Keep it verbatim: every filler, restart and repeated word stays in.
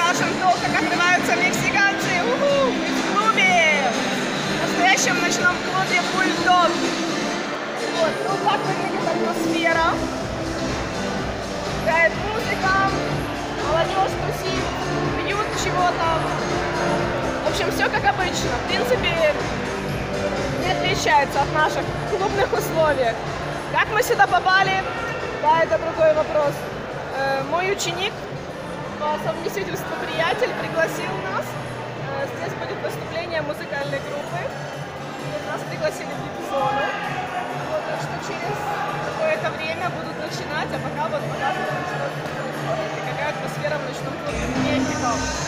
Russian Talk, как открываются мексиканцы. У-ху, мы в клубе, в настоящем ночном клубе Бульдог. Вот, ну так выглядит атмосфера. Играет музыка, молодежь тусит, пьют чего-то. В общем, все как обычно. В принципе, не отличается от наших клубных условий. Как мы сюда попали? Да, это другой вопрос. Э, мой ученик, по совместительству приятель, пригласил нас. Э, здесь будет выступление музыкальной группы. Вот нас пригласили в вип-зону. Вот, так что через какое-то время будут начинать, а пока вот показываем, что происходит и какая атмосфера в ночном клубе в Мехико.